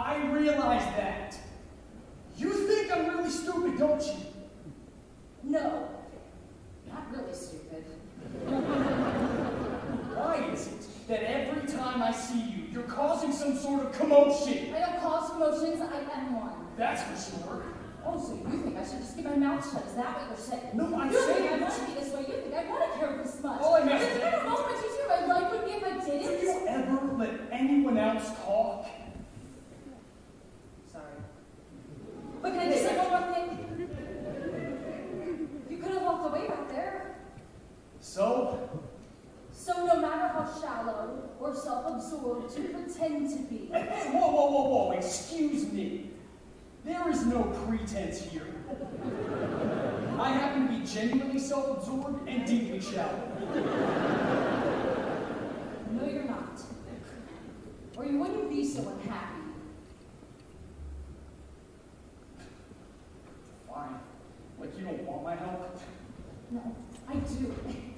I realize that. You think I'm really stupid, don't you? No, not really stupid. Why is it that every time I see you, you're causing some sort of commotion? I don't cause commotions, I am one. That's for sure. Oh, so you think I should just keep my mouth shut? Is that what you're saying? No, I'm you saying think I want to be this way. You think I want to care this much. All I meant you think I don't know how much easier my life would be if I didn't? Do you ever let anyone else talk? Sorry. But can I just say one more thing? You could have walked away back there. So? So no matter how shallow or self-absorbed you pretend to be. Hey, whoa, excuse me. There is no pretense here. I happen to be genuinely self-absorbed and deeply shallow. No, you're not. Or you wouldn't be so unhappy. Fine. Like you don't want my help? No, I do.